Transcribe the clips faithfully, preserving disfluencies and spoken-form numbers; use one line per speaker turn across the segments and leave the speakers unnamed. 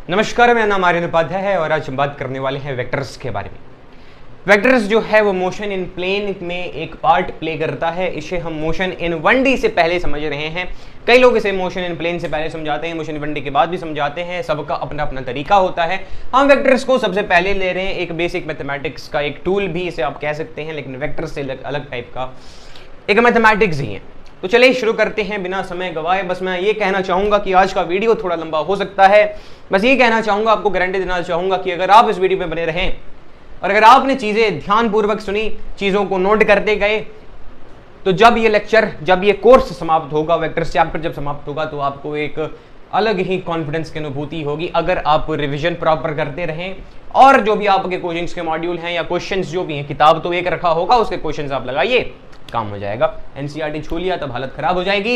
नमस्कार, मेरा नाम आर्यन उपाध्याय है और आज हम बात करने वाले हैं वेक्टर्स के बारे में। वेक्टर्स जो है वो मोशन इन प्लेन में एक पार्ट प्ले करता है। इसे हम मोशन इन वन डी से पहले समझ रहे हैं। कई लोग इसे मोशन इन प्लेन से पहले समझाते हैं, मोशन इन वन डी के बाद भी समझाते हैं। सबका अपना अपना तरीका होता है। हम वेक्टर्स को सबसे पहले ले रहे हैं, एक बेसिक मैथमेटिक्स का एक टूल भी इसे आप कह सकते हैं, लेकिन वेक्टर्स से अलग टाइप का एक मैथमेटिक्स ही है। तो चलिए शुरू करते हैं बिना समय गवाए। बस मैं ये कहना चाहूंगा कि आज का वीडियो थोड़ा लंबा हो सकता है। बस ये कहना चाहूंगा, आपको गारंटी देना चाहूंगा कि अगर आप इस वीडियो में बने रहें और अगर आपने चीजें ध्यानपूर्वक सुनी, चीजों को नोट करते गए, तो जब ये लेक्चर, जब ये कोर्स समाप्त होगा, वेक्टर्स चैप्टर जब समाप्त होगा, तो आपको एक अलग ही कॉन्फिडेंस की अनुभूति होगी। अगर आप रिविजन प्रॉपर करते रहें और जो भी आपके कोचिंग्स के मॉड्यूल हैं या क्वेश्चंस जो भी हैं, किताब तो एक रखा होगा, उसके क्वेश्चंस आप लगाइए, काम हो जाएगा। एनसीईआरटी छू लिया तब हालत खराब हो जाएगी।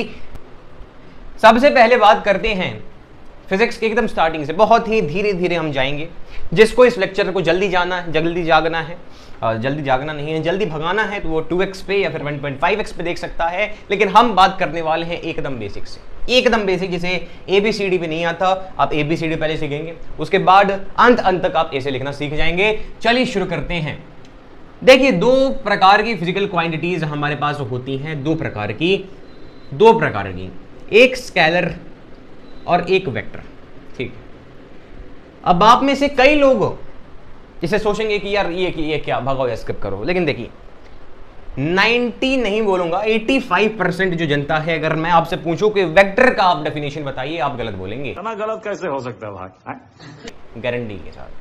सबसे पहले बात करते हैं फिजिक्स की एकदम स्टार्टिंग से, बहुत ही धीरे धीरे हम जाएंगे। जिसको इस लेक्चर को जल्दी जाना है, जल्दी जागना है, और जल्दी जागना नहीं है, जल्दी भगाना है, तो वो टू एक्स पे या फिर वन पॉइंट फाइव एक्स पे देख सकता है। लेकिन हम बात करने वाले हैं एकदम बेसिक से, एकदम बेसिक, जिसे ए बी सी डी भी नहीं आता, आप ए बी सी डी पहले सीखेंगे, उसके बाद अंत अंत तक आप ऐसे लिखना सीख जाएंगे। चलिए शुरू करते हैं। देखिए, दो प्रकार की फिजिकल क्वांटिटीज हमारे पास होती हैं, दो प्रकार की दो प्रकार की एक स्केलर और एक वेक्टर। ठीक है। अब आप में से कई लोग जिसे सोचेंगे कि यार ये ये क्या, भगाओ या स्किप करो, लेकिन देखिए नब्बे नहीं बोलूंगा, पचासी परसेंट जो जनता है, अगर मैं आपसे पूछूं कि वेक्टर का आप डेफिनेशन बताइए, आप गलत बोलेंगे।
इतना गलत कैसे हो सकता है भाई?
गारंटी के साथ।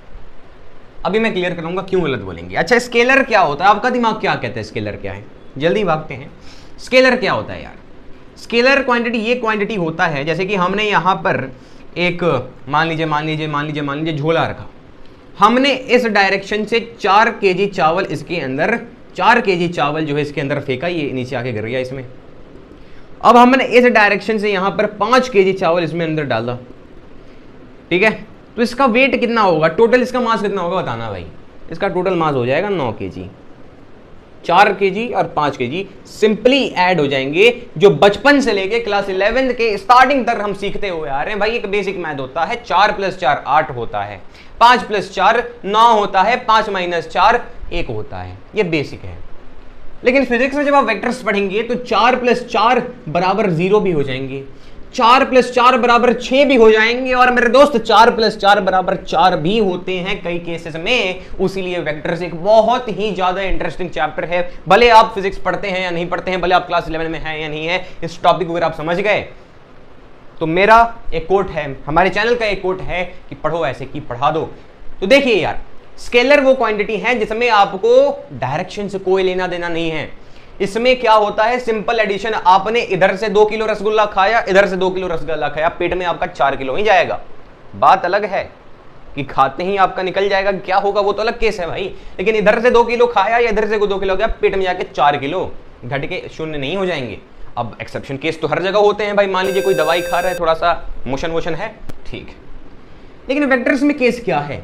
अभी मैं क्लियर करूंगा क्यों गलत बोलेंगे। अच्छा, स्केलर क्या होता है? आपका दिमाग क्या कहता है स्केलर क्या है? जल्दी भागते हैं। स्केलर क्या होता है यार? स्केलर क्वांटिटी ये क्वांटिटी होता है, जैसे कि हमने यहां पर एक मान लीजिए मान लीजिए मान लीजिए मान लीजिए झोला रखा, हमने इस डायरेक्शन से चार केजी चावल इसके अंदर चार केजी चावल जो है इसके अंदर फेंका, ये नीचे आके गिर गया इसमें। अब हमने इस डायरेक्शन से यहां पर पांच केजी चावल इसमें अंदर डाला, ठीक है, तो इसका वेट कितना होगा? टोटल इसका मास कितना होगा बताना भाई। इसका टोटल मास हो जाएगा नौ केजी। चार केजी और पांच केजी सिंपली ऐड हो जाएंगे, जो बचपन से लेके क्लास इलेवेंथ के स्टार्टिंग तक हम सीखते हुए आ रहे हैं। भाई एक बेसिक मैथ होता है, चार प्लस चार आठ होता है, पांच प्लस चार नौ होता है, पांच माइनस चार एक होता है, ये बेसिक है। लेकिन फिजिक्स में जब आप वेक्टर्स पढ़ेंगे तो चार प्लस चार बराबर जीरो भी हो जाएंगे, चार प्लस चार बराबर छह भी हो जाएंगे, और मेरे दोस्त चार प्लस चार बराबर चार भी होते हैं कई केसेस में। उसीलिए वेक्टर्स एक बहुत ही ज्यादा इंटरेस्टिंग चैप्टर है। भले आप फिजिक्स पढ़ते हैं या नहीं पढ़ते हैं, भले आप क्लास इलेवन में हैं या नहीं है, इस टॉपिक को अगर आप समझ गए तो मेरा एक कोट है, हमारे चैनल का एक कोट है कि पढ़ो ऐसे कि पढ़ा दो। तो देखिए यार, स्केलर वो क्वांटिटी है जिसमें आपको डायरेक्शन से कोई लेना देना नहीं है। इसमें क्या होता है, सिंपल एडिशन, आपने इधर से दो किलो रसगुल्ला खाया, इधर से दो किलो रसगुल्ला खाया, पेट में आपका चार किलो ही जाएगा। बात अलग है कि खाते ही आपका निकल जाएगा, क्या होगा वो तो अलग केस है भाई। लेकिन इधर से दो किलो खाया या इधर से दो किलो गया, पेट में जाके चार किलो घट के शून्य नहीं हो जाएंगे। अब एक्सेप्शन केस तो हर जगह होते हैं भाई। मान लीजिए कोई दवाई खा रहा है, थोड़ा सा मोशन वोशन है, ठीक, लेकिन वेक्टर्स में केस क्या है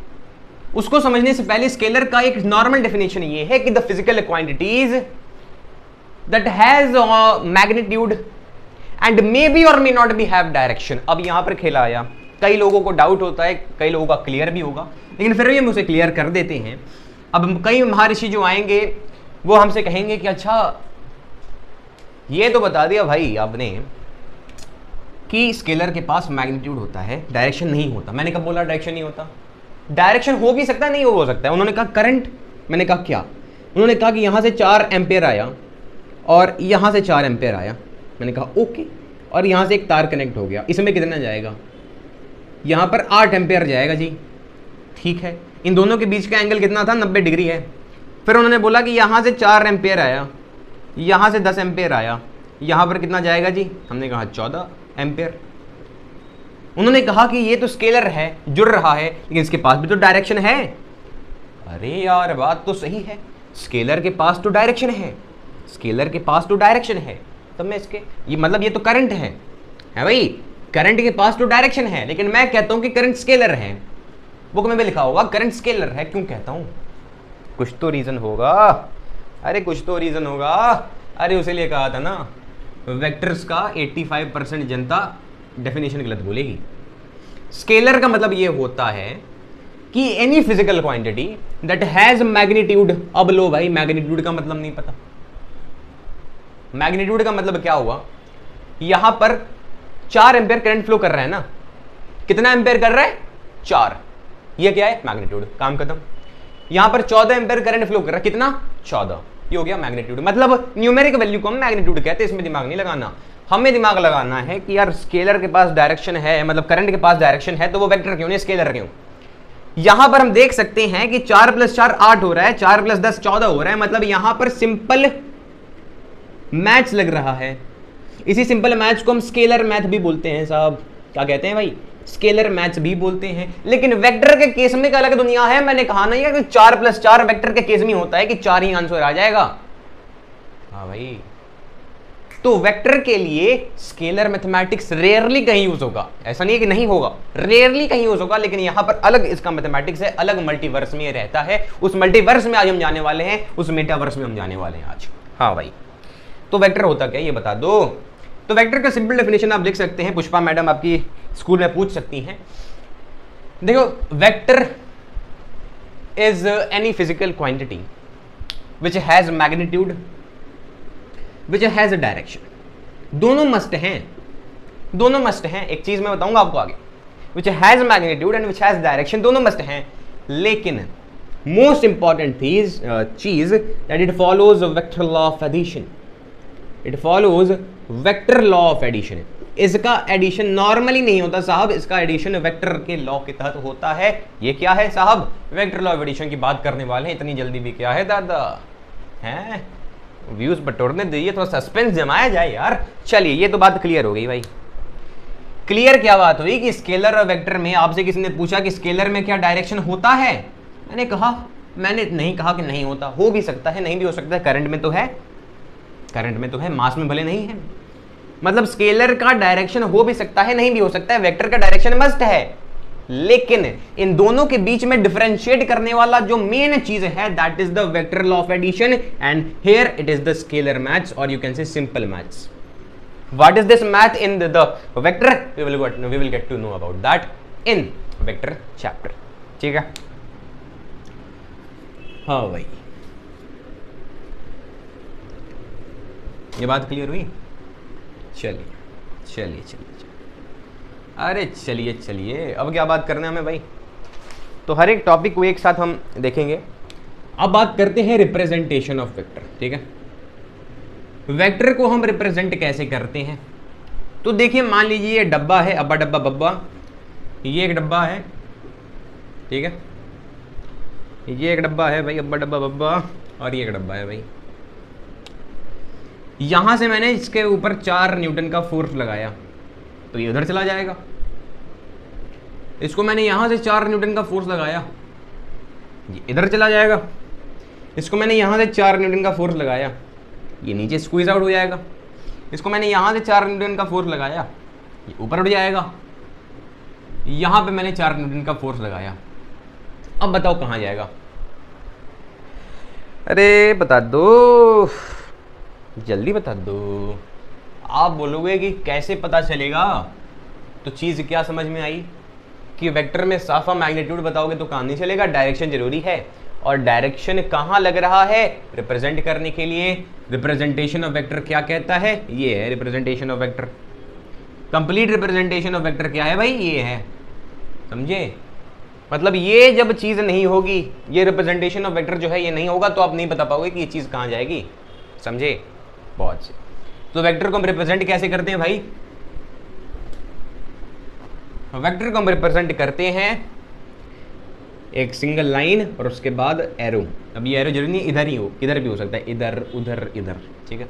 उसको समझने से पहले स्केलर का एक नॉर्मल डेफिनेशन ये है कि the physical quantities that has uh, magnitude and may be or may not be have direction। अब यहां पर खेला आया, कई लोगों को डाउट होता है, कई लोगों का क्लियर भी होगा, लेकिन फिर भी हम उसे क्लियर कर देते हैं। अब कई महर्षि जो आएंगे वो हमसे कहेंगे कि अच्छा ये तो बता दिया भाई आपने कि स्केलर के पास मैग्नीट्यूड होता है, डायरेक्शन नहीं होता। मैंने कब बोला डायरेक्शन नहीं होता? डायरेक्शन हो भी सकता है, नहीं हो सकता है। उन्होंने कहा करंट, मैंने कहा क्या? उन्होंने कहा कि यहां से चार एम्पेयर आया और यहां से चार एम्पेयर आया, मैंने कहा ओके, और यहां से एक तार कनेक्ट हो गया, इसमें कितना जाएगा? यहां पर आठ एम्पेयर जाएगा जी, ठीक है। इन दोनों के बीच का एंगल कितना था? नब्बे डिग्री है। फिर उन्होंने बोला कि यहां से चार एम्पेयर आया, यहां से दस एम्पेयर आया, यहां पर कितना जाएगा जी? हमने कहा चौदह एम्पेयर। उन्होंने कहा कि ये तो स्केलर है, जुड़ रहा है, लेकिन इसके पास भी तो डायरेक्शन है। अरे यार बात तो सही है, स्केलर के पास तो डायरेक्शन है, स्केलर के पास तो डायरेक्शन है, तब मैं इसके ये मतलब ये तो करंट है, है भाई, करंट के पास तो डायरेक्शन है। लेकिन मैं कहता हूं कि करंट स्केलर है, बुक में भी लिखा होगा करंट स्केलर है। क्यों कहता हूं? कुछ तो रीजन होगा, अरे कुछ तो रीजन होगा। अरे उसे लिए कहा था ना, वेक्टर्स का पचासी परसेंट जनता डेफिनेशन गलत बोलेगी। स्केलर का मतलब ये होता है कि any physical quantity that has magnitude. अब लो भाई, मैग्नीट्यूड का मतलब नहीं पता। मैग्नीट्यूड का मतलब क्या हुआ, यहां पर चार एम्पेयर करंट फ्लो कर रहा है ना, कितना एम्पेयर कर रहा है, चार, ये क्या है, मैग्नीट्यूड, काम खत्म। यहां पर चौदह एम्पेयर करंट फ्लो कर रहा है, कितना, चौदह, ये हो गया मैग्नीट्यूड। मतलब न्यूमेरिक वैल्यू को हम मैग्नीट्यूड कहते हैं, इसमें दिमाग नहीं लगाना। हमें दिमाग लगाना है कि यार स्केलर के पास डायरेक्शन है, मतलब करंट के पास डायरेक्शन है, तो वो वेक्टर क्यों नहीं, स्केलर क्यों। यहां पर हम देख सकते हैं कि चार प्लस चार आठ हो रहा है, चार प्लस दस चौदह हो रहा है, मतलब यहां पर सिंपल मैथ्स लग रहा है। इसी सिंपल मैथ्स को हम स्केलर मैथ भी बोलते हैं साहब, क्या कहते हैं भाई, स्केलर मैथ्स भी बोलते हैं। लेकिन वेक्टर के केस में एक अलग दुनिया है। मैंने कहा नहीं है कि चार प्लस चार वेक्टर के केस में होता है कि चार ही आंसर आ जाएगा। हाँ भाई, तो वेक्टर के लिए स्केलर मैथमेटिक्स रेयरली कहीं यूज होगा, ऐसा नहीं है कि नहीं होगा, रेयरली कहीं यूज होगा, लेकिन यहां पर अलग इसका मैथमेटिक्स है, अलग मल्टीवर्स में रहता है। उस मल्टीवर्स में आज हम जाने वाले हैं, उस मेटावर्स में हम जाने वाले हैं आज। हाँ भाई, तो वेक्टर होता क्या ये बता दो। तो वेक्टर का सिंपल डेफिनेशन आप लिख सकते हैं, पुष्पा मैडम आपकी स्कूल में पूछ सकती हैं। देखो, vector is any physical quantity which has magnitude which has a direction. दोनों मस्ट हैं, दोनों मस्ट हैं। एक चीज मैं बताऊंगा आपको आगे, which has magnitude and which has direction, दोनों मस्ट हैं। लेकिन मोस्ट इंपॉर्टेंट चीज चीज that it follows vector law of addition. It follows vector law of addition. इसका एडिशन नॉर्मली नहीं होता साहब, इसका एडिशन वेक्टर के लॉ के तहत होता है। ये क्या है साहब, वेक्टर लॉ ऑफ एडिशन की बात करने वाले हैं। इतनी जल्दी भी क्या है दादा, हैं व्यूज बटोरने दीजिए, थोड़ा सस्पेंस जमाया जाए यार। चलिए, ये तो बात क्लियर हो गई भाई। क्लियर क्या बात हुई कि स्केलर और वेक्टर में आपसे किसी ने पूछा कि स्केलर में क्या डायरेक्शन होता है, मैंने कहा, मैंने नहीं कहा कि नहीं होता, हो भी सकता है, नहीं भी हो सकता है। करंट में तो है, करंट में तो है, मास में भले नहीं है। मतलब स्केलर का डायरेक्शन हो भी सकता है, नहीं भी हो सकता है, वेक्टर का डायरेक्शन मस्ट है। लेकिन इन दोनों के बीच में डिफरेंशिएट करने वाला जो मेन चीज है, that is the vector law of addition, and here it is the scalar maths, और you can say simple maths. What is this math in the vector, we will we will get to know about that in vector chapter. ठीक है, हाँ भाई, ये बात clear हुई। चलिए चलिए चलिए, अरे चलिए चलिए, अब क्या बात करना है हमें भाई, तो हर एक टॉपिक को एक साथ हम देखेंगे। अब बात करते हैं रिप्रेजेंटेशन ऑफ वेक्टर। ठीक है, वेक्टर को हम रिप्रेजेंट कैसे करते हैं, तो देखिए, मान लीजिए ये डब्बा है, अब्बा डब्बा बब्बा, ये एक डब्बा है, ठीक है, ये एक डब्बा है भाई, अब्बा डब्बा बब्बा, और ये एक डब्बा है भाई। यहां से मैंने इसके ऊपर चार न्यूटन का फोर्स लगाया, तो ये उधर चला जाएगा। इसको मैंने यहां से चार न्यूटन का फोर्स लगाया, ये इधर चला जाएगा। इसको मैंने यहां से चार न्यूटन का फोर्स लगाया, ये नीचे स्क्वीज आउट हो जाएगा। इसको मैंने यहां से चार न्यूटन का फोर्स लगाया, ये ऊपर उठ जाएगा। यहां पे मैंने चार न्यूटन का फोर्स लगाया, अब बताओ कहां जाएगा। अरे बता दो, जल्दी बता दो। आप बोलोगे कि कैसे पता चलेगा, तो चीज क्या समझ में आई कि वेक्टर में साफा मैग्नीट्यूड बताओगे तो काम नहीं चलेगा, डायरेक्शन जरूरी है। और डायरेक्शन कहां लग रहा है, रिप्रेजेंट करने के लिए। रिप्रेजेंटेशन ऑफ वेक्टर क्या कहता है, ये है representation of vector. Complete representation of vector क्या है भाई, ये है, समझे। मतलब ये जब चीज नहीं होगी, ये रिप्रेजेंटेशन ऑफ वेक्टर जो है ये नहीं होगा, तो आप नहीं बता पाओगे कि ये चीज कहां जाएगी, समझे। बहुत से तो वेक्टर को हम रिप्रेजेंट कैसे करते हैं भाई, वेक्टर को हम रिप्रेजेंट करते हैं एक सिंगल लाइन और उसके बाद एरो। अब ये एरो जरूरी नहीं इधर ही हो, इधर भी हो सकता है, इधर उधर इधर, ठीक है।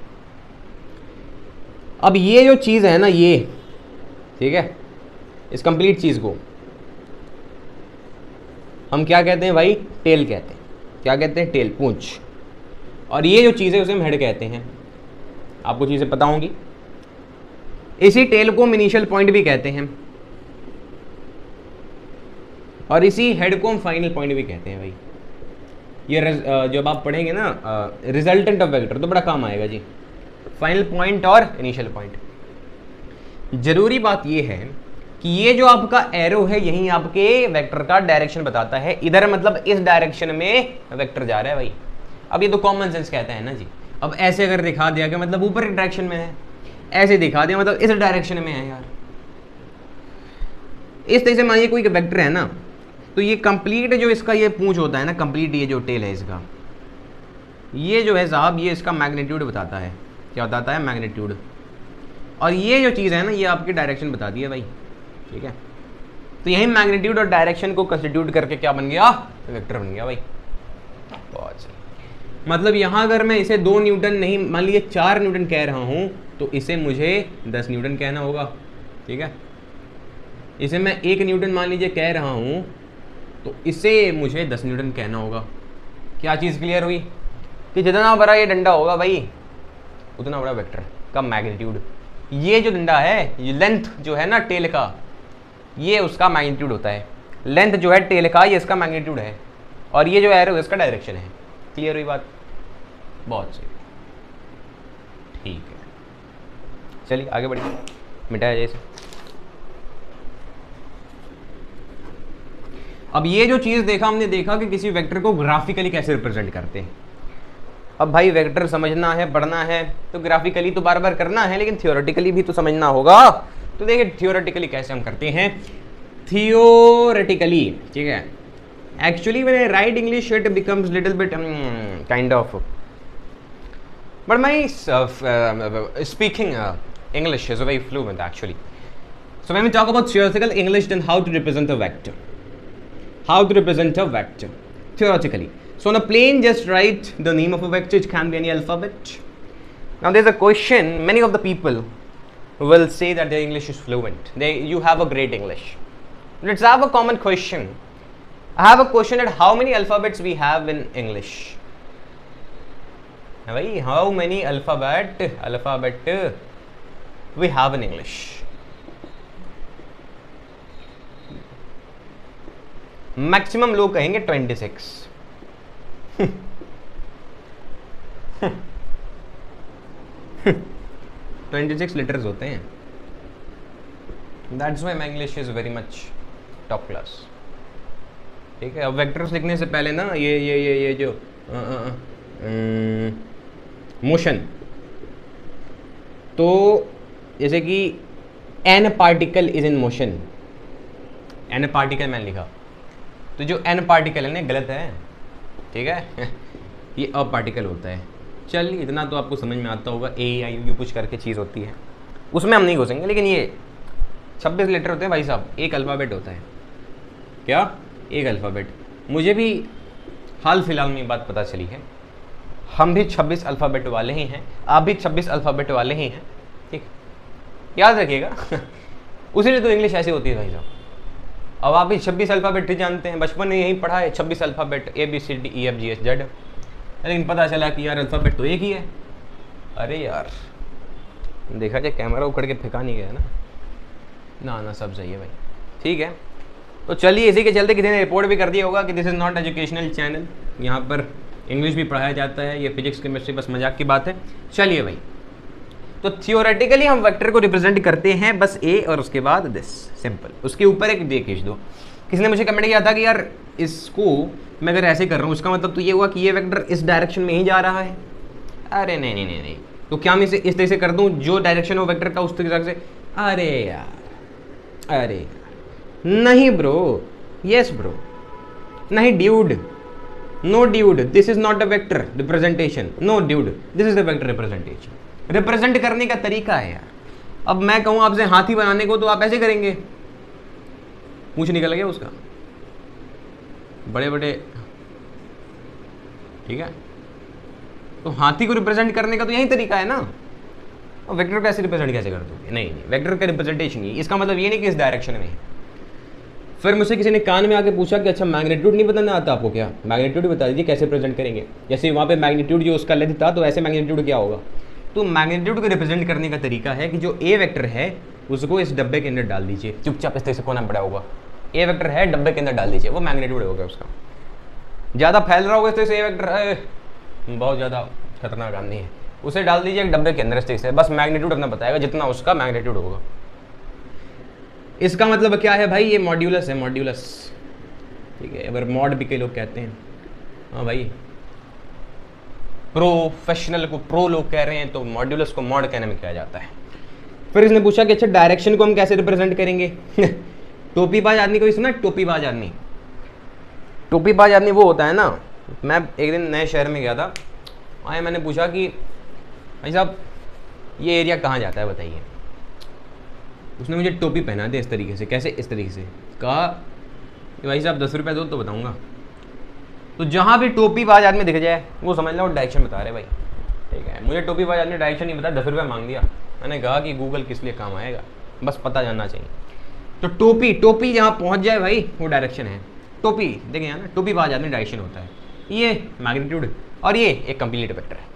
अब ये जो चीज है ना, ये ठीक है, इस कंप्लीट चीज को हम क्या कहते हैं भाई, टेल कहते हैं। क्या कहते हैं, टेल, पूंछ। और ये जो चीज है उसे हम हेड कहते हैं। आपको चीजें पता होंगी। इसी टेल को हम इनिशियल पॉइंट भी कहते हैं, और इसी हेड को हम फाइनल पॉइंट भी कहते हैं भाई। ये जब आप पढ़ेंगे ना रिजल्टेंट ऑफ वेक्टर, तो बड़ा काम आएगा जी, फाइनल पॉइंट और इनिशियल पॉइंट। जरूरी बात यह है कि ये जो आपका एरो है यही आपके वेक्टर का डायरेक्शन बताता है, इधर मतलब इस डायरेक्शन में वेक्टर जा रहा है भाई। अब ये तो कॉमन सेंस कहता है ना जी। अब ऐसे अगर दिखा दिया कि मतलब ऊपर की डायरेक्शन में है, ऐसे दिखा दिया मतलब इस डायरेक्शन में है यार। इस तरह से मानिए कोई वेक्टर है ना, तो ये कंप्लीट जो इसका ये पूंछ होता है ना, कंप्लीट ये जो टेल है इसका, ये जो है साहब ये इसका मैग्नीट्यूड बताता है। क्या बताता है? मैग्नीट्यूड। और ये जो चीज़ है ना ये आपकी डायरेक्शन बताती है भाई, ठीक है। तो यही मैग्नीट्यूड और डायरेक्शन को कंस्टिट्यूट करके क्या बन गया? वेक्टर बन गया भाई। बहुत सही। मतलब यहाँ अगर मैं इसे दो न्यूटन नहीं, मान लीजिए चार न्यूटन कह रहा हूँ, तो इसे मुझे दस न्यूटन कहना होगा, ठीक है। इसे मैं एक न्यूटन मान लीजिए कह रहा हूँ, तो इसे मुझे दस न्यूटन कहना होगा। क्या चीज़ क्लियर हुई? कि जितना बड़ा ये डंडा होगा भाई उतना बड़ा वेक्टर का मैग्नीट्यूड। ये जो डंडा है, ये लेंथ जो है ना टेल का, ये उसका मैग्नीट्यूड होता है। लेंथ जो है टेल का ये इसका मैग्नीट्यूड है, और ये जो एरो है इसका डायरेक्शन है। क्लियर हुई बात? बहुत सही, ठीक है। चलिए आगे बढ़िए, मिटाया जाए इसे। अब ये जो चीज़ देखा हमने, देखा कि किसी वेक्टर को ग्राफिकली कैसे रिप्रेजेंट करते हैं। अब भाई वेक्टर समझना है, पढ़ना है, तो ग्राफिकली तो बार बार करना है, लेकिन थियोरेटिकली भी तो समझना होगा। तो देखिए थियोरेटिकली कैसे हम करते हैं। थियोरेटिकली, ठीक है। Actually when I write English it becomes little bit kind of, but my speaking English is very fluent actually. So when we talk about theoretical English, then how to represent a vector, how to represent a vector theoretically. So on a plane, just write the name of a vector. It can be any alphabet. Now there's a question, many of the people will say that their English is fluent, they you have a great English. Let's have a common question. I have a question that how many alphabets we have in English? How many alphabet alphabet we have in English? Maximum लोग कहेंगे twenty six. Twenty six letters होते हैं। That's why my English is very much top class, ठीक है। अब vectors लिखने से पहले ना ये ये ये ये जो मोशन, तो जैसे कि an particle is in motion, an particle मैंने लिखा, तो जो एन पार्टिकल है ना गलत है, ठीक है। ये अ पार्टिकल होता है। चलिए इतना तो आपको समझ में आता होगा। ए आई यू कुछ करके चीज़ होती है, उसमें हम नहीं घुसेंगे, लेकिन ये छब्बीस लेटर होते हैं भाई साहब, एक अल्फ़ाबेट होता है। क्या? एक अल्फ़ाबेट। मुझे भी हाल फिलहाल में बात पता चली है, हम भी छब्बीस अल्फ़ाबेट वाले ही हैं, आप भी छब्बीस अल्फ़ाबेट वाले ही हैं, ठीक, याद रखिएगा। उसीलिए तो इंग्लिश ऐसी होती है भाई साहब। अब आप भी छब्बीस अल्फ़ाबेट जानते हैं, बचपन में यही पढ़ा है, छब्बीस alphabet, A B C D E F G H Z, लेकिन पता चला कि यार अल्फ़ाबेट तो एक ही है। अरे यार देखा जाए कैमरा उखड़ के फेंका नहीं गया ना, ना ना सब सही है भाई, ठीक है। तो चलिए इसी के चलते किसी ने रिपोर्ट भी कर दिया होगा कि this is not educational channel, यहाँ पर इंग्लिश भी पढ़ाया जाता है, ये फिजिक्स केमिस्ट्री बस मजाक की बात है। चलिए भाई, तो थियोरेटिकली हम वेक्टर को रिप्रेजेंट करते हैं बस ए और उसके बाद दिस, सिंपल। उसके ऊपर एक दे खींच दो। किसी ने मुझे कमेंट किया था कि यार इसको मैं अगर ऐसे कर रहा हूँ उसका मतलब तो ये हुआ कि ये वेक्टर इस डायरेक्शन में ही जा रहा है। अरे नहीं नहीं नहीं नहीं, तो क्या मैं इसे इस तरह से कर दूँ जो डायरेक्शन हो वेक्टर का उस तरह से? अरे यार, अरे नहीं ब्रो, यस ब्रो, नहीं dude, no dude, this is not a vector representation, no dude, this is the vector representation. Represent करने का तरीका है यार। अब मैं कहूँ आपसे हाथी बनाने को तो आप ऐसे करेंगे, पूंछ निकल गया उसका, बड़े बड़े, ठीक है। तो हाथी को रिप्रेजेंट करने का तो यही तरीका है ना। और वेक्टर कैसे रिप्रेजेंट कैसे कर दोगे? नहीं नहीं, वेक्टर का रिप्रेजेंटेशन ही, इसका मतलब ये नहीं कि इस डायरेक्शन में। फिर मुझसे किसी ने कान में आके पूछा कि अच्छा मैग्नीट्यूड नहीं बताना आता आपको क्या? मैग्नीट्यूड बता दीजिए कैसे प्रेजेंट करेंगे। जैसे वहाँ पे मैग्नीट्यूड जो उसका लेंथ था, तो ऐसे मैग्नीट्यूड क्या होगा? तो मैग्नीट्यूड को रिप्रेजेंट करने का तरीका है कि जो ए वेक्टर है उसको इस डब्बे के अंदर डाल दीजिए, चुपचाप इस तरह से कोना पड़ा होगा। ए वेक्टर है, डब्बे के अंदर डाल दीजिए, वो मैग्नीट्यूड होगा उसका। ज़्यादा फैल रहा होगा इस तरह से ए वेक्टर है, बहुत ज़्यादा खतरनाक आदमी है, उसे डाल दीजिए एक डब्बे के अंदर इस तरह से, बस मैग्नीट्यूड अपना बताएगा जितना उसका मैग्नीट्यूड होगा। इसका मतलब क्या है भाई, ये मॉड्यूलस है, मॉड्यूलस, ठीक है, अगर मॉड भी कई लोग कहते हैं। हाँ भाई, प्रोफेशनल को प्रो लोग कह रहे हैं, तो मॉड्यूलस को मॉड कहने में क्या जाता है। फिर इसने पूछा कि अच्छा डायरेक्शन को हम कैसे रिप्रेजेंट करेंगे। टोपीबाज आदमी को भी सुना, टोपीबाज आदमी, टोपीबाज आदमी वो होता है ना, मैं एक दिन नए शहर में गया था, आए मैंने पूछा कि भाई साहब ये एरिया कहाँ जाता है बताइए। उसने मुझे टोपी पहना दी इस तरीके से, कैसे, इस तरीके से, कहा कि भाई साहब दस रुपये दो तो बताऊँगा। तो जहाँ भी टोपीबाज आदमी दिख जाए वो समझ लो डायरेक्शन बता रहे भाई, ठीक है। मुझे टोपीबाज आदमी डायरेक्शन नहीं बता, दस रुपये मांग दिया। मैंने कहा कि गूगल किस लिए काम आएगा, बस पता जानना चाहिए। तो टोपी टोपी जहाँ पहुँच जाए भाई वो डायरेक्शन है। टोपी देखें यहाँ ना, टोपीबाज आदमी डायरेक्शन होता है, ये मैग्नीट्यूड और ये एक कंप्लीट वेक्टर है।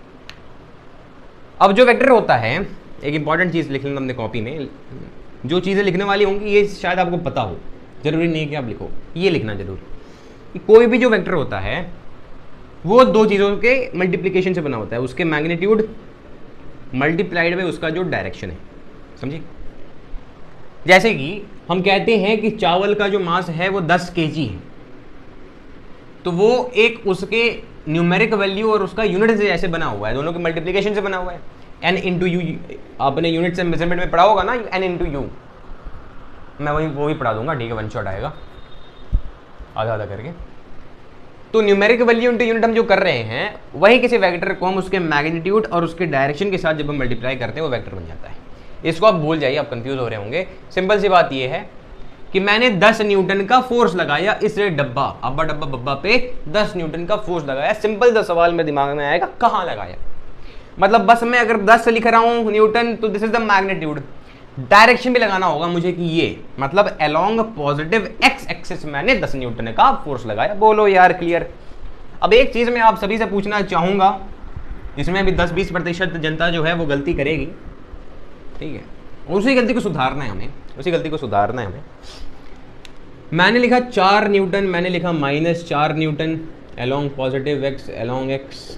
अब जो वेक्टर होता है, एक इंपॉर्टेंट चीज़ लिख लेना अपने कॉपी में, जो चीज़ें लिखने वाली होंगी ये शायद आपको पता हो, जरूरी नहीं है कि आप लिखो, ये लिखना जरूर कि कोई भी जो वेक्टर होता है वो दो चीज़ों के मल्टीप्लिकेशन से बना होता है, उसके मैग्नीट्यूड मल्टीप्लाइड बाय उसका जो डायरेक्शन है, समझिए। जैसे कि हम कहते हैं कि चावल का जो मास है वो दस केजी है, तो वो एक उसके न्यूमेरिक वैल्यू और उसका यूनिट से जैसे बना हुआ है, दोनों के मल्टीप्लिकेशन से बना हुआ है। एन इंटू यू, आपने यूनिट से मेजरमेंट में पढ़ा होगा ना, एन इंटू यू, मैं वही वो भी पढ़ा दूंगा, ठीक है, वन शॉट आएगा आधा आधा करके। तो न्यूमेरिक वैल्यू इंटू यूनिट हम जो कर रहे हैं, वही किसी वेक्टर को हम उसके मैग्नीट्यूड और उसके डायरेक्शन के साथ जब हम मल्टीप्लाई करते हैं वो वेक्टर बन जाता है। इसको आप भूल जाइए, आप कंफ्यूज हो रहे होंगे। सिंपल सी बात ये है कि मैंने दस न्यूटन का फोर्स लगाया इस डब्बा अब्बा डब्बा बब्बा पे दस न्यूटन का फोर्स लगाया। सिंपल सा सवाल मेरे दिमाग में आएगा, कहाँ लगाया, मतलब बस मैं अगर दस लिख रहा हूँ न्यूटन तो this is the magnitude, direction भी लगाना होगा मुझे कि ये मतलब अलोंग पॉजिटिव एक्स एक्सिस मैंने दस न्यूटन का फोर्स लगाया। बोलो यार क्लियर। अब एक चीज मैं आप सभी से पूछना चाहूंगा, इसमें भी दस बीस प्रतिशत जनता जो है वो गलती करेगी, ठीक है, उसी गलती को सुधारना है हमें, उसी गलती को सुधारना है हमें। मैंने लिखा चार न्यूटन, मैंने लिखा माइनस चार newton along positive X along X,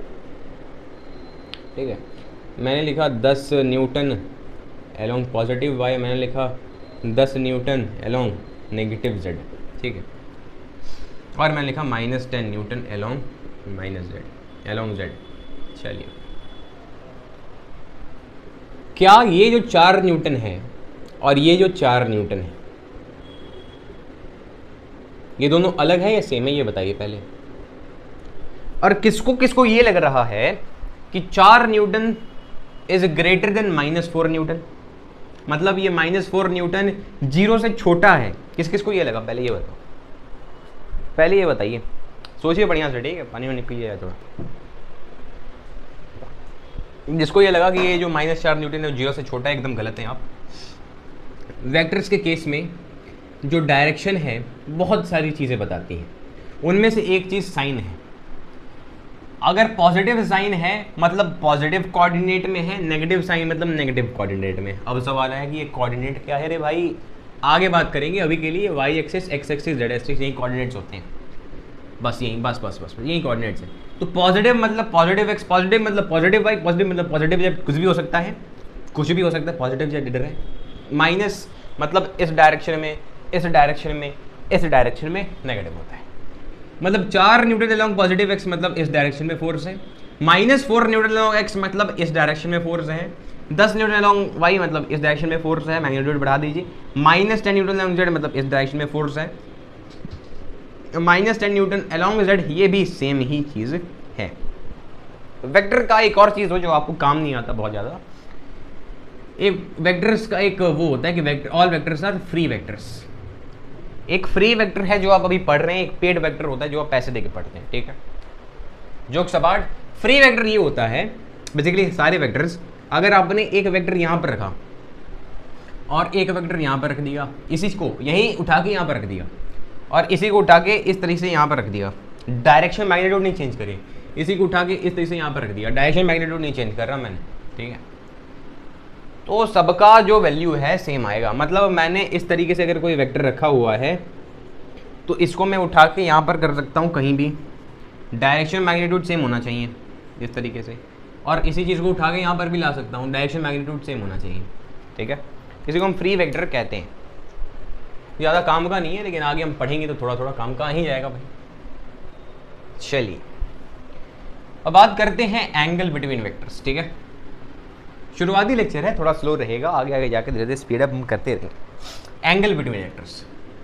ठीक है। मैंने लिखा दस न्यूटन अलोंग पॉजिटिव वाई, मैंने लिखा दस न्यूटन अलोंग नेगेटिव जेड, ठीक है। और मैंने लिखा minus ten newton along minus Z along Z. चलिए, क्या ये जो चार न्यूटन है और ये जो चार न्यूटन है ये दोनों अलग है या सेम है, ये बताइए पहले। और किसको किसको ये लग रहा है कि चार newton is greater than minus four newton, मतलब ये माइनस फोर न्यूटन जीरो से छोटा है, किस किस को ये लगा, पहले ये बताओ, पहले ये बताइए, सोचिए बढ़िया से, ठीक है, पानी वानी पीजिए थोड़ा। जिसको ये लगा कि ये जो माइनस चार न्यूटन है जीरो से छोटा है, एकदम गलत है आप। वेक्टर्स के केस में जो डायरेक्शन है बहुत सारी चीज़ें बताती हैं, उनमें से एक चीज़ साइन है। अगर पॉजिटिव साइन है मतलब पॉजिटिव कोऑर्डिनेट में है, नेगेटिव साइन मतलब नेगेटिव कोऑर्डिनेट में। अब सवाल है कि ये कोऑर्डिनेट क्या है रे भाई, आगे बात करेंगे, अभी के लिए Y axis X axis Z axis यही कोऑर्डिनेट्स होते हैं, बस यही बस बस बस यही कोऑर्डिनेट्स हैं। तो पॉजिटिव मतलब पॉजिटिव एक्स, पॉजिटिव मतलब पॉजिटिव वाई, पॉजिटिव मतलब पॉजिटिव जेड, कुछ भी हो सकता है, कुछ भी हो सकता है, पॉजिटिव जेड इधर है। माइनस मतलब इस डायरेक्शन में, इस डायरेक्शन में, इस डायरेक्शन में नेगेटिव होता है। मतलब चार न्यूटन अलोंग पॉजिटिव एक्स मतलब इस डायरेक्शन में फोर्स है, minus four newton along X मतलब इस डायरेक्शन में फोर्स है, दस न्यूटन अलोंग वाई मतलब इस डायरेक्शन में फोर्स है, मैग्नीट्यूड बढ़ा दीजिए, minus ten newton along Z मतलब इस डायरेक्शन में फोर्स है, minus ten newton along Z ये भी सेम ही चीज़ है। वेक्टर का एक और चीज़ हो जो आपको काम नहीं आता बहुत ज़्यादा, एक वेक्टर्स का एक वो होता है कि vector all vectors are free vectors. एक फ्री वेक्टर है जो आप अभी पढ़ रहे हैं, एक पेड वेक्टर होता है जो आप पैसे देके पढ़ते हैं, ठीक है। जोक सबाट, फ्री वेक्टर ये होता है बेसिकली सारे वेक्टर्स, अगर आपने एक वेक्टर यहाँ पर रखा और एक वेक्टर यहाँ पर रख दिया, इसी को यहीं उठा के यहाँ पर रख दिया और इसी को उठा के इस तरीके से यहाँ पर रख दिया, डायरेक्शन मैग्नीट्यूड नहीं चेंज करिए, इसी को उठा के इस तरीके से यहाँ पर रख दिया, डायरेक्शन मैग्नीट्यूड नहीं चेंज कर रहा मैंने, ठीक है। तो सबका जो वैल्यू है सेम आएगा। मतलब मैंने इस तरीके से अगर कोई वेक्टर रखा हुआ है तो इसको मैं उठा के यहाँ पर कर सकता हूँ कहीं भी, डायरेक्शन मैग्नीट्यूड सेम होना चाहिए इस तरीके से, और इसी चीज़ को उठा के यहाँ पर भी ला सकता हूँ, डायरेक्शन मैग्नीट्यूड सेम होना चाहिए, ठीक है। इसी को हम फ्री वेक्टर कहते हैं। ज़्यादा काम का नहीं है, लेकिन आगे हम पढ़ेंगे तो थोड़ा थोड़ा काम का ही जाएगा भाई। चलिए अब बात करते हैं एंगल बिटवीन वेक्टर्स। ठीक है, शुरुआती लेक्चर है, थोड़ा स्लो रहेगा, आगे आगे जाकर धीरे धीरे स्पीड अप हम करते रहेंगे। एंगल बिटवीन वेक्टर्स,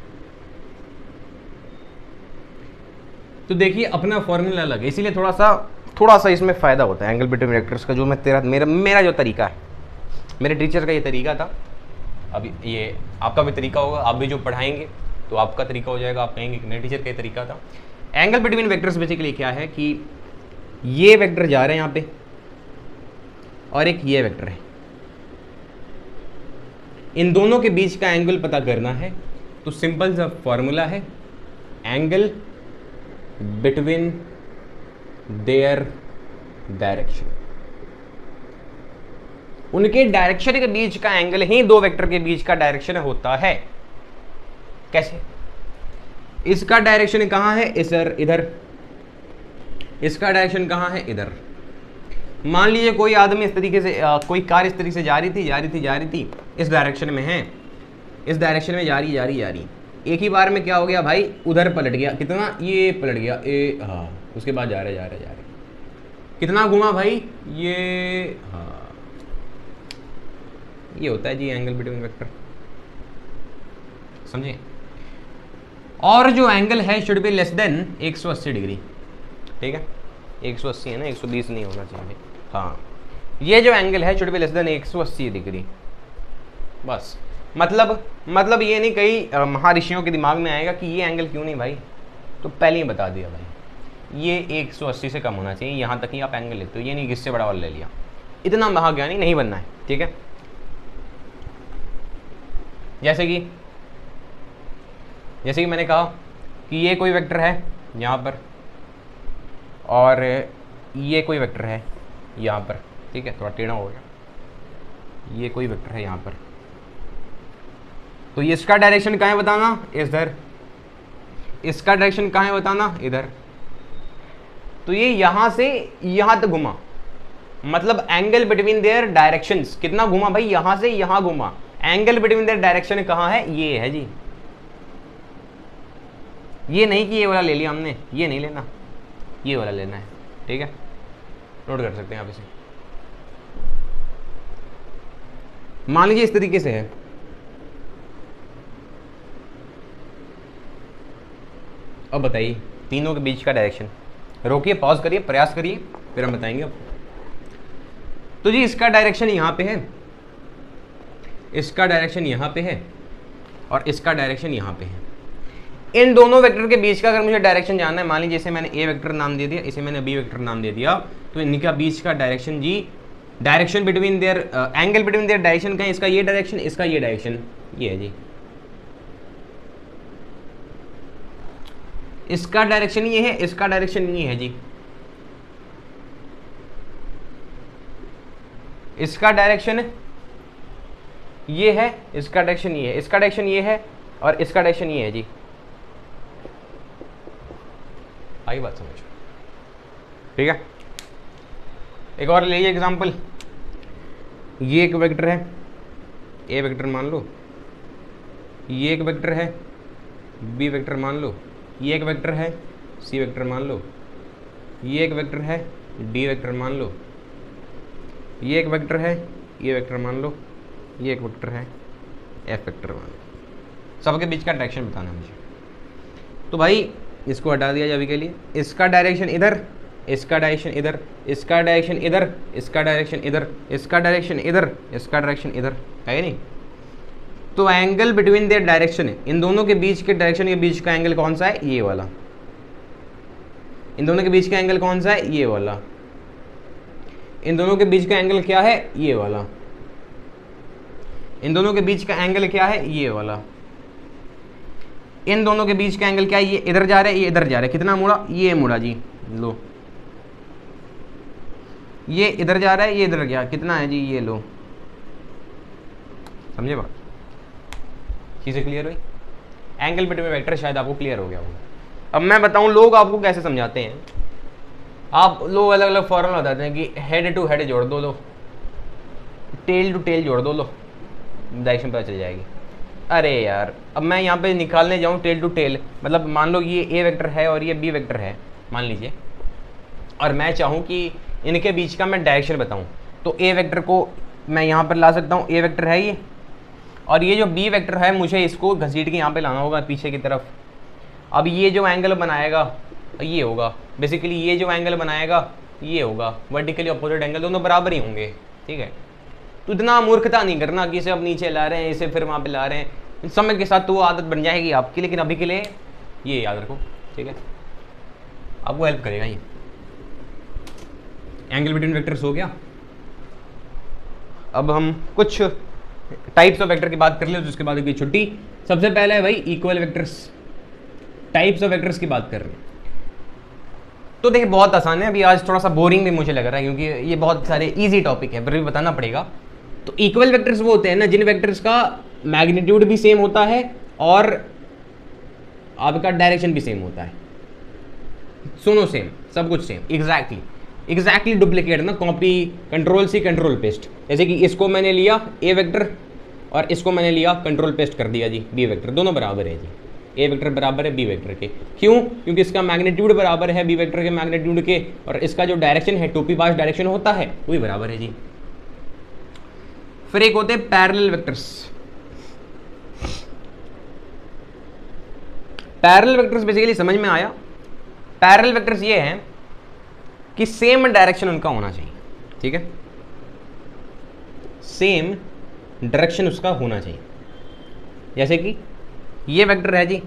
तो देखिए अपना फॉर्मूला अलग है, इसीलिए थोड़ा सा थोड़ा सा इसमें फ़ायदा होता है एंगल बिटवीन वेक्टर्स का। जो मैं तेरा मेरा मेरा जो तरीका है, मेरे टीचर का ये तरीका था, अब ये आपका भी तरीका होगा, आप भी जो पढ़ाएंगे तो आपका तरीका हो जाएगा, आप कहेंगे कि मेरे टीचर का ये तरीका था। एंगल बिटवीन वेक्टर्स बेसिकली क्या है कि ये वेक्टर जा रहे हैं यहाँ पे और एक ये वेक्टर है, इन दोनों के बीच का एंगल पता करना है, तो सिंपल सा फॉर्मूला है एंगल बिटवीन देयर डायरेक्शन। उनके डायरेक्शन के बीच का एंगल ही दो वेक्टर के बीच का डायरेक्शन होता है। कैसे? इसका डायरेक्शन कहां है? इधर इधर। इसका डायरेक्शन कहां है? इधर। मान लीजिए कोई आदमी इस तरीके से आ, कोई कार इस तरीके से जा रही थी जा रही थी जा रही थी इस डायरेक्शन में है, इस डायरेक्शन में जा रही जा रही जा रही एक ही बार में क्या हो गया भाई, उधर पलट गया। कितना? ये पलट गया ए, हाँ, उसके बाद जा रहे जा रहे जा रहे कितना घुमा भाई, ये, हाँ, ये होता है जी एंगल बिटवीन वेक्टर, समझे? और जो एंगल है शुड बी लेस देन एक सौ अस्सी डिग्री। ठीक है, एक सौ अस्सी है ना, एक सौ बीस नहीं होना चाहिए। हाँ, ये जो एंगल है शुड बी लेस देन एक सौ अस्सी डिग्री। बस मतलब मतलब ये नहीं कई महर्षियों के दिमाग में आएगा कि ये एंगल क्यों नहीं भाई, तो पहले ही बता दिया भाई, ये एक सौ अस्सी से कम होना चाहिए, यहाँ तक ही आप एंगल लेते हो, ये नहीं किससे बड़ा वाला ले लिया। इतना महाज्ञानी नहीं बनना है। ठीक है, जैसे कि जैसे कि मैंने कहा कि ये कोई वेक्टर है यहाँ पर और ये कोई वेक्टर है यहाँ पर। ठीक है, थोड़ा टेढ़ा हो गया, ये कोई वेक्टर है यहाँ पर, तो ये इसका डायरेक्शन कहाँ है बताना, इधर। इसका डायरेक्शन कहाँ है बताना, इधर। तो ये यहां से यहां तक घुमा, मतलब एंगल बिटवीन देयर डायरेक्शंस कितना घुमा भाई, यहां से यहां घुमा। एंगल बिटवीन देयर डायरेक्शन कहाँ है, ये है जी। ये नहीं कि ये वाला ले लिया हमने, ये नहीं लेना, ये वाला लेना है। ठीक है, नोट कर सकते हैं आप इसे। मान लीजिए इस तरीके से है, अब बताइए तीनों के बीच का डायरेक्शन। रोकिए, पॉज करिए, प्रयास करिए, फिर हम बताएंगे आपको। तो जी इसका डायरेक्शन यहाँ पे है, इसका डायरेक्शन यहाँ पे है और इसका डायरेक्शन यहाँ पे है। इन दोनों वेक्टर के बीच का अगर मुझे डायरेक्शन जानना है, मान लीजिए जैसे मैंने ए वेक्टर नाम दे दिया, इसे मैंने बी वेक्टर नाम दे दिया, तो इनका बीच का डायरेक्शन जी, direction between their angle between their direction का है, इसका ये डायरेक्शन, इसका ये डायरेक्शन, ये है जी। इसका डायरेक्शन ये है, इसका डायरेक्शन ये है जी। इसका डायरेक्शन ये है, इसका डायरेक्शन ये है, इसका डायरेक्शन ये है और इसका डायरेक्शन ये है जी। आई बात समझो? ठीक है, एक और ले लीजिए एग्जांपल। ये एक वेक्टर है, ए वेक्टर मान लो, ये एक वेक्टर है, बी वेक्टर मान लो, ये एक वेक्टर है, सी वेक्टर मान लो, ये एक वेक्टर है, डी वेक्टर मान लो, ये एक वेक्टर है, ये वेक्टर मान लो, ये एक वेक्टर है, एफ वेक्टर मान लो। सबके बीच का डायरेक्शन बताना है मुझे। तो भाई इसको हटा दिया जाए अभी के लिए। इसका डायरेक्शन इधर, इसका डायरेक्शन इधर, इसका डायरेक्शन इधर, इसका डायरेक्शन इधर, इसका डायरेक्शन इधर, इसका डायरेक्शन इधर, है नहीं? तो एंगल बिटवीन देयर डायरेक्शन है, इन दोनों के बीच के डायरेक्शन के बीच का एंगल कौन सा है? ये वाला। इन दोनों के बीच का एंगल कौन सा है? ये वाला। इन दोनों के बीच का एंगल क्या है? ये वाला। इन दोनों के बीच का एंगल क्या है? ये वाला। इन दोनों के बीच का एंगल क्या है? ये इधर जा रहा है, ये इधर जा रहा है। कितना मुड़ा? ये मुड़ा जी, लो। ये इधर जा रहा है, ये इधर गया, कितना है जी? ये लो। समझे बात? चीजें क्लियर हुई? एंगल बिटवीन वेक्टर शायद आपको क्लियर हो गया होगा। अब मैं बताऊं लोग आपको कैसे समझाते हैं। आप लोग अलग अलग फॉर्मूला बताते हैं कि हेड टू हेड जोड़ दो, लो टेल टू टेल जोड़ दो, लो डायरेक्शन पता चल जाएगी। अरे यार अब मैं यहाँ पे निकालने जाऊँ टेल टू टेल, मतलब मान लो ये ए वेक्टर है और ये बी वेक्टर है मान लीजिए, और मैं चाहूँ कि इनके बीच का मैं डायरेक्शन बताऊँ, तो ए वेक्टर को मैं यहाँ पर ला सकता हूँ, ए वेक्टर है ये, और ये जो बी वेक्टर है मुझे इसको घसीट के यहाँ पे लाना होगा पीछे की तरफ। अब ये जो एंगल बनाएगा ये होगा, बेसिकली ये जो एंगल बनाएगा ये होगा, वर्टिकली अपोजिट एंगल, दोनों बराबर ही होंगे, ठीक है। तो इतना मूर्खता नहीं करना कि इसे अब नीचे ला रहे हैं, इसे फिर वहाँ पे ला रहे हैं, समय के साथ तो वो आदत बन जाएगी आपकी, लेकिन अभी के लिए ये याद रखो, ठीक है, आपको हेल्प करेगा ये। एंगल बिटवीन वेक्टर्स हो गया। अब हम कुछ टाइप्स ऑफ वेक्टर की बात कर ले, उसके बाद की छुट्टी। सबसे पहले है भाई equal vectors, types of vectors की बात कर रहे हैं। तो देखिए बहुत आसान है, अभी आज थोड़ा सा बोरिंग भी मुझे लग रहा है क्योंकि ये बहुत सारे इजी टॉपिक है, फिर भी बताना पड़ेगा। तो इक्वल वेक्टर्स वो होते हैं ना जिन वेक्टर्स का मैग्नीट्यूड भी सेम होता है और आपका डायरेक्शन भी सेम होता है, दोनों सेम, सब कुछ सेम, एग्जैक्टली एग्जैक्टली डुप्लीकेट ना, copy, control C control paste. जैसे कि इसको मैंने लिया ए वेक्टर और इसको मैंने लिया कंट्रोल पेस्ट कर दिया जी बी वेक्टर, दोनों बराबर है जी, ए वेक्टर बराबर है बी वेक्टर के। क्यों? क्योंकि इसका मैग्नीट्यूड बराबर है बी वेक्टर के मैग्नीट्यूड के, और इसका जो डायरेक्शन है टू पी पास डायरेक्शन होता है वही बराबर है जी। फिर एक होते हैं parallel vectors. Parallel vectors basically समझ में आया। पैरेलल वेक्टर्स ये हैं कि सेम डायरेक्शन उनका होना चाहिए, ठीक है, सेम डायरेक्शन उसका होना चाहिए। जैसे कि ये वेक्टर है जी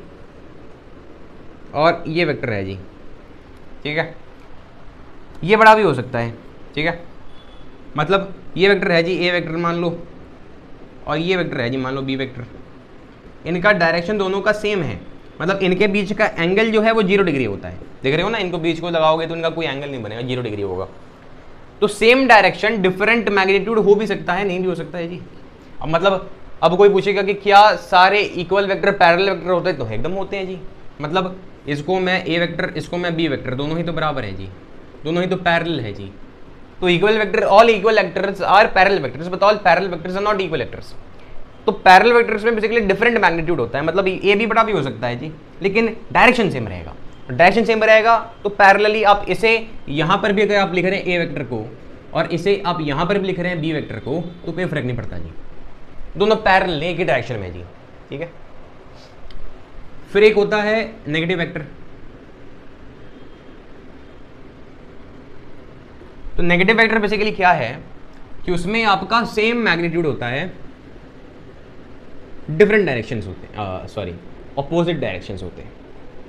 और ये वेक्टर है जी, ठीक है, ये बड़ा भी हो सकता है, ठीक है, मतलब ये वेक्टर है जी ए वेक्टर मान लो, और ये वेक्टर है जी मान लो बी वेक्टर, इनका डायरेक्शन दोनों का सेम है, मतलब इनके बीच का एंगल जो है वो जीरो डिग्री होता है। देख रहे हो ना, इनको बीच को लगाओगे तो इनका कोई एंगल नहीं बनेगा, जीरो डिग्री होगा। तो सेम डायरेक्शन डिफरेंट मैग्नीट्यूड हो भी सकता है, नहीं भी हो सकता है जी। अब मतलब अब कोई पूछेगा कि क्या सारे इक्वल वेक्टर पैरेलल वेक्टर होते हैं, तो एकदम होते हैं जी। मतलब इसको मैं ए वेक्टर, इसको मैं बी वेक्टर, दोनों ही तो बराबर है जी, दोनों ही तो पैरेलल है जी। तो equal vector, all equal vectors are parallel vectors, but all parallel vectors are not equal vectors. तो पैरेलल वेक्टर्स में बेसिकली डिफरेंट मैग्नीट्यूड होता है, मतलब ए भी बड़ा भी हो सकता है जी, लेकिन डायरेक्शन सेम रहेगा। डायरेक्शन सेम रहेगा तो पैरेलली आप इसे यहां पर भी अगर आप लिख रहे हैं ए वेक्टर को और इसे आप यहां पर भी लिख रहे हैं बी वेक्टर को, तो कोई फर्क नहीं पड़ता जी, दोनों पैरेलल एक ही डायरेक्शन में जी, ठीक है। फिर एक होता है नेगेटिव वेक्टर। तो नेगेटिव वेक्टर बेसिकली क्या है कि उसमें आपका सेम मैग्नीट्यूड होता है, डिफरेंट डायरेक्शंस होते हैं, सॉरी ऑपोजिट डायरेक्शंस होते हैं।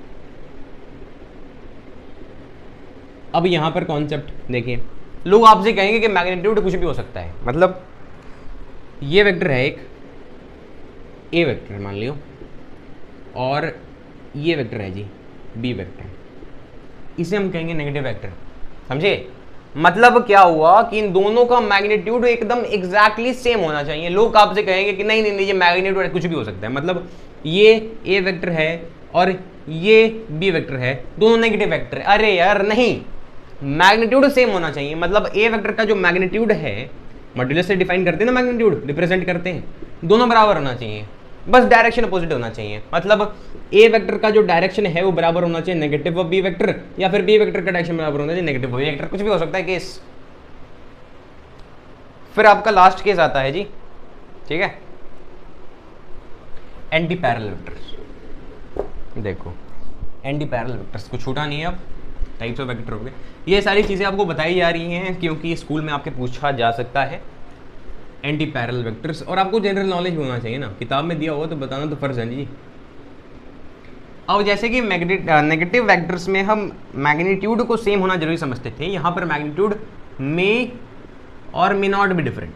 अब यहां पर कॉन्सेप्ट देखिए, लोग आपसे कहेंगे कि मैग्नीट्यूड कुछ भी हो सकता है, मतलब ये वेक्टर है एक ए वेक्टर मान लियो, और ये वेक्टर है जी बी वेक्टर, इसे हम कहेंगे नेगेटिव वेक्टर, समझे। मतलब क्या हुआ कि इन दोनों का मैग्नीट्यूड एकदम एग्जैक्टली सेम होना चाहिए। लोग आपसे कहेंगे कि नहीं नहीं नहीं ये मैग्नीट्यूड कुछ भी हो सकता है, मतलब ये ए वेक्टर है और ये बी वेक्टर है, दोनों नेगेटिव वेक्टर है। अरे यार नहीं, मैग्नीट्यूड सेम होना चाहिए। मतलब ए वेक्टर का जो मैग्नीट्यूड है, मॉड्यूलस से डिफाइन करते हैं ना, मैग्नीट्यूड रिप्रेजेंट करते हैं, दोनों बराबर होना चाहिए, बस डायरेक्शन अपोजिट होना चाहिए। मतलब ए वेक्टर का जो डायरेक्शन है वो बराबर होना चाहिए नेगेटिव ऑफ बी वेक्टर, या फिर बी वेक्टर का डायरेक्शन बराबर होना चाहिए नेगेटिव ऑफ बी वेक्टर, कुछ भी हो सकता है केस। फिर आपका लास्ट केस आता है जी, ठीक है, एंटी पैरेलल वेक्टर्स। देखो एंटी पैरेलल वेक्टर्स को छूटा नहीं है, अब टाइप्स ऑफ वेक्टर हो गए। ये सारी चीजें आपको बताई जा रही हैं क्योंकि स्कूल में आपके पूछा जा सकता है एंटी पैरेलल वेक्टर्स, और आपको जनरल नॉलेज होना चाहिए ना, किताब में दिया हुआ तो बताना तो फर्ज है जी। अब जैसे कि नेगेटिव वेक्टर्स में हम मैग्नीट्यूड को सेम होना जरूरी समझते थे, यहां पर magnitude may or may not be different,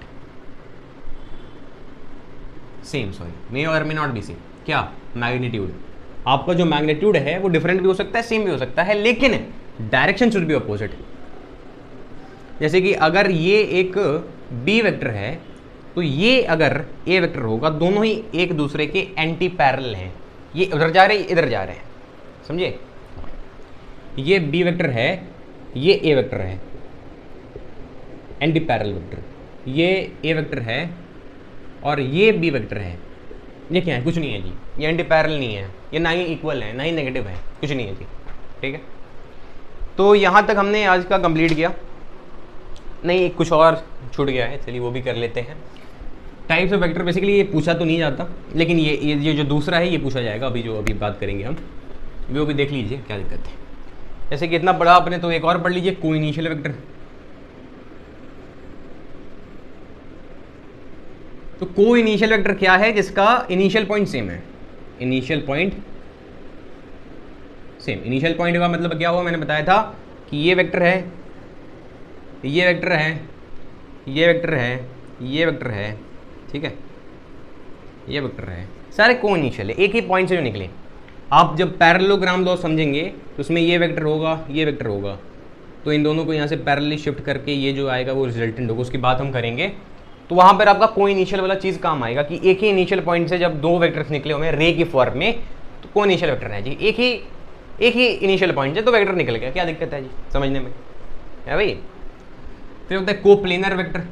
same, sorry may or may not be same. क्या मैग्नीट्यूड, आपका जो मैग्नीट्यूड है वो डिफरेंट भी हो सकता है, सेम भी हो सकता है, लेकिन डायरेक्शन शुड बी अपोजिट। जैसे कि अगर ये एक बी वेक्टर है तो ये अगर ए वेक्टर होगा, दोनों ही एक दूसरे के एंटी पैरेलल हैं, ये उधर जा रहे हैं इधर जा रहे हैं, समझे। ये बी वेक्टर है, ये ए वेक्टर है, एंटी पैरेलल वेक्टर, ये ए वेक्टर है और ये बी वेक्टर है, ये क्या है? कुछ नहीं है जी, ये एंटी पैरेलल नहीं है, ये ना ही इक्वल है ना ही नेगेटिव है, कुछ नहीं है जी। ठीक है, तो यहाँ तक हमने आज का कंप्लीट किया। नहीं, कुछ और छूट गया है, चलिए वो भी कर लेते हैं। टाइप्स ऑफ वेक्टर बेसिकली ये पूछा तो नहीं जाता, लेकिन ये ये ये जो दूसरा है ये पूछा जाएगा, अभी जो अभी बात करेंगे हम वो भी देख लीजिए, क्या दिक्कत है। जैसे कि इतना पढ़ा आपने तो एक और पढ़ लीजिए, को इनिशियल वेक्टर। तो को इनिशियल वेक्टर क्या है? जिसका इनिशियल पॉइंट सेम है। Initial point same. Initial point का मतलब क्या हुआ? मैंने बताया था कि ये वेक्टर है, ये वेक्टर है, ये वेक्टर है, ये वेक्टर है, ठीक है, ये वेक्टर है, सारे को इनिशियल है, एक ही पॉइंट से जो निकले। आप जब पैरेललोग्राम लॉ समझेंगे तो उसमें ये वेक्टर होगा, ये वेक्टर होगा, तो इन दोनों को यहाँ से पैरेलली शिफ्ट करके ये जो आएगा वो रिजल्टेंट होगा, उसकी बात हम करेंगे। तो वहाँ पर आपका को इनिशियल वाला चीज़ काम आएगा कि एक ही इनिशियल पॉइंट से जब दो वेक्टर्स निकले हुए रे की फॉर्म में, तो को इनिशियल वेक्टर है जी। एक ही एक ही इनिशियल पॉइंट से दो वेक्टर निकल गया, क्या दिक्कत है जी समझने में, है भाई। फिर होता है को प्लेनर वेक्टर।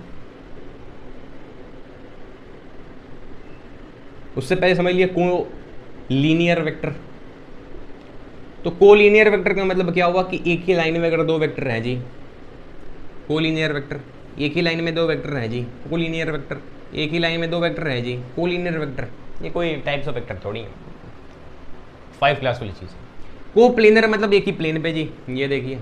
उससे पहले समझ लिया को लीनियर वेक्टर। तो को लीनियर वेक्टर का मतलब क्या हुआ कि एक ही लाइन में अगर दो वेक्टर हैं जी, को लीनियर वेक्टर, एक ही लाइन में दो वेक्टर हैं जी, को लीनियर वेक्टर, एक ही लाइन में दो वेक्टर हैं जी, को लीनियर वेक्टर। ये कोई टाइप्स ऑफ वेक्टर थोड़ी है, फाइव क्लास वाली चीज़ है। को प्लेनर मतलब एक ही प्लेन पे जी, ये देखिए,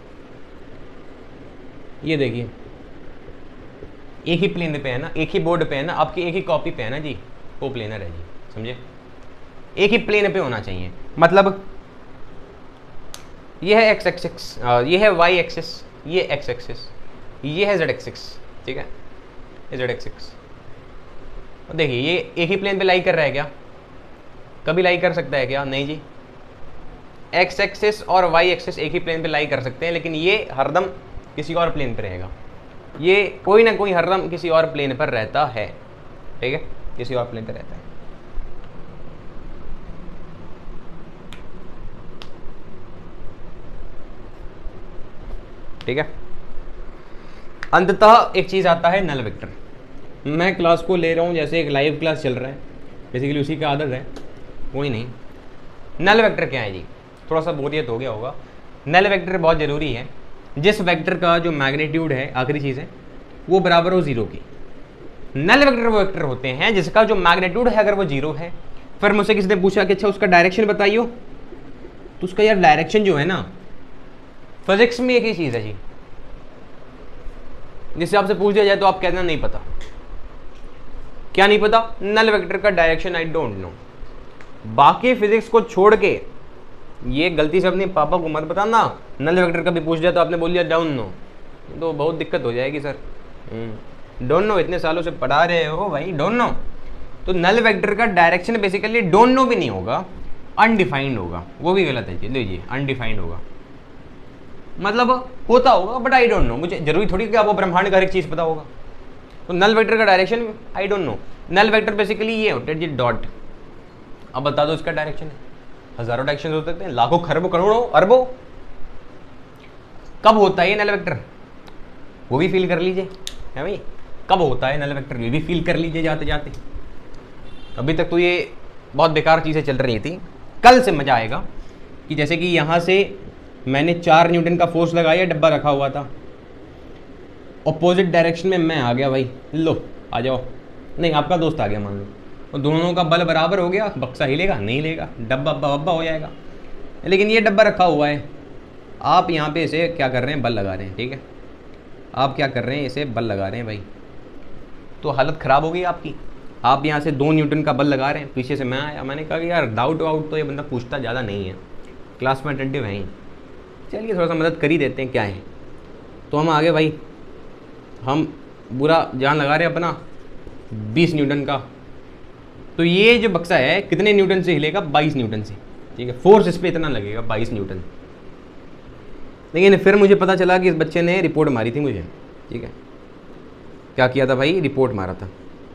ये देखिए, एक ही प्लेन पे है ना, एक ही बोर्ड पे है ना, आपकी एक ही कॉपी पे है ना जी, को प्लेनर है जी, समझे। एक ही प्लेन पे होना चाहिए, मतलब ये है एक्स एक्सिस, ये है वाई एक्सिस, ये एक्स एक्सिस, ये है जेड एक्सिस, ठीक है, ये जेड एक्सिस। देखिए ये एक ही प्लेन पे लाई कर रहा है क्या? कभी लाई कर सकता है क्या? नहीं जी। एक्स एक्सिस और वाई एक्सिस एक ही प्लेन पे लाई कर सकते हैं, लेकिन ये हरदम किसी और प्लेन पे रहेगा। ये कोई ना कोई हरदम किसी और प्लेन पर रहता है, ठीक है, किसी और प्लेन पे रहता है। ठीक है, अंततः एक चीज आता है नल वेक्टर। मैं क्लास को ले रहा हूं जैसे एक लाइव क्लास चल रहा है, बेसिकली उसी का आदत है, कोई नहीं। नल वेक्टर क्या है जी? थोड़ा सा बोरियत हो गया होगा। नल वेक्टर बहुत जरूरी है। जिस वेक्टर का जो मैग्नीट्यूड है, आखिरी चीज है, वो बराबर हो जीरो की। नल वेक्टर वो वेक्टर होते हैं जिसका जो मैग्नीट्यूड है अगर वो जीरो है। फिर मुझसे किसी ने पूछा कि अच्छा उसका डायरेक्शन बताइयो, तो उसका यार डायरेक्शन जो है ना, फिजिक्स में एक ही चीज है जी, जिससे आपसे पूछ दिया जाए तो आप कहना नहीं पता। क्या नहीं पता? नल वेक्टर का डायरेक्शन आई डोंट नो। बाकी फिजिक्स को छोड़ के ये गलती से अपने पापा को मत बताना, नल वेक्टर का भी पूछ दिया तो आपने बोल दिया डोंट नो, तो बहुत दिक्कत हो जाएगी सर। डोंट नो इतने सालों से पढ़ा रहे हो भाई, डोंट नो। तो नल वेक्टर का डायरेक्शन बेसिकली डोंट नो भी नहीं होगा, अनडिफाइंड होगा। वो भी गलत है, लीजिए अनडिफाइंड होगा, मतलब होता होगा बट आई डोंट नो। मुझे जरूरी थोड़ी कि आपको ब्रह्मांड का हर एक चीज पता होगा। तो नल वेक्टर का direction I don't know. Null vector basically ये होता है जी डॉट। अब बता दो इसका डायरेक्शन है। हजारों डायरेक्शन हो सकते हैं, लाखों खरबों करोड़ों अरबों। कब होता है ये नल वेक्टर, वो भी फील कर लीजिए, है भाई। कब होता है नल वेक्टर, ये भी फील कर लीजिए जाते जाते। अभी तक तो ये बहुत बेकार चीजें चल रही थी, कल से मजा आएगा। कि जैसे कि यहां से मैंने चार न्यूटन का फोर्स लगाया, डब्बा रखा हुआ था, ऑपोजिट डायरेक्शन में मैं आ गया भाई, लो आ जाओ, नहीं आपका दोस्त आ गया मान लो, तो दोनों का बल बराबर हो गया, बक्सा हिलेगा नहीं हिलेगा, डब्बा अब्बा अब्बा हो जाएगा। लेकिन ये डब्बा रखा हुआ है, आप यहाँ पे इसे क्या कर रहे हैं, बल लगा रहे हैं, ठीक है, आप क्या कर रहे हैं, इसे बल लगा रहे हैं भाई, तो हालत ख़राब हो गई आपकी। आप यहाँ से दो न्यूटन का बल लगा रहे हैं, पीछे से मैं आया, मैंने कहा कि यार डाउट वाउट तो ये बंदा पूछता ज़्यादा नहीं है, क्लास में अटेंटिव है ही, चलिए थोड़ा सा मदद कर ही देते हैं, क्या है। तो हम आगे भाई, हम बुरा जान लगा रहे हैं अपना बीस न्यूटन का। तो ये जो बक्सा है कितने न्यूटन से हिलेगा, बाईस न्यूटन से, ठीक है, फोर्स इस पर इतना लगेगा बाईस न्यूटन। लेकिन फिर मुझे पता चला कि इस बच्चे ने रिपोर्ट मारी थी मुझे, ठीक है, क्या किया था भाई, रिपोर्ट मारा था।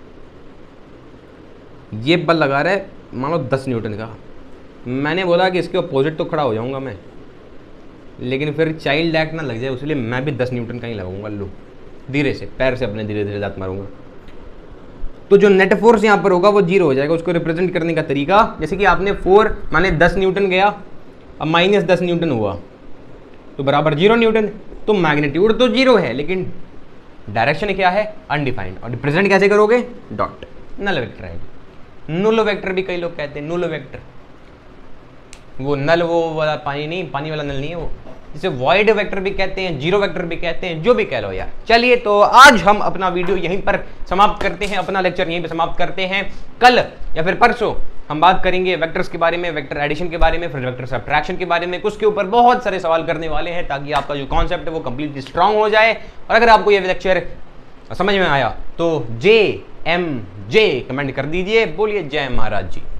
ये बल लगा रहा है मान लो दस न्यूटन का, मैंने बोला कि इसके अपोजिट तो खड़ा हो जाऊंगा मैं, लेकिन फिर चाइल्ड एक्ट ना लग जाए, इसलिए मैं भी दस न्यूटन का ही लगाऊंगा। लो धीरे से, पैर से अपने धीरे धीरे दांत मारूंगा, तो जो नेट फोर्स यहाँ पर होगा वो जीरो हो जाएगा। उसको रिप्रेजेंट करने का तरीका, जैसे कि आपने फोर माने दस न्यूटन गया, अब माइनस दस न्यूटन हुआ तो बराबर जीरो न्यूटन। तो मैग्नीट्यूड तो जीरो है लेकिन डायरेक्शन क्या है, अनडिफाइंड। और रिप्रेजेंट कैसे करोगे, डॉट, नल वेक्टर है। नुल वेक्टर भी कई लोग कहते हैं, नुल वेक्टर, वो नल वो वाला पानी नहीं, पानी वाला नल नहीं है वो, जिसे वॉइड वेक्टर भी कहते हैं, जीरो वेक्टर भी कहते हैं, जो भी कह लो यार। चलिए तो आज हम अपना वीडियो यहीं पर समाप्त करते हैं, अपना लेक्चर यहीं पर समाप्त करते हैं। कल या फिर परसों हम बात करेंगे वेक्टर्स के बारे में, वेक्टर एडिशन के बारे में, फिर वेक्टर सब्ट्रैक्शन के बारे में। उसके ऊपर बहुत सारे सवाल करने वाले हैं ताकि आपका जो कॉन्सेप्ट है वो कंप्लीटली स्ट्रांग हो जाए। और अगर आपको ये लेक्चर समझ में आया तो जे एम जे कमेंट कर दीजिए। बोलिए जय महाराज जी।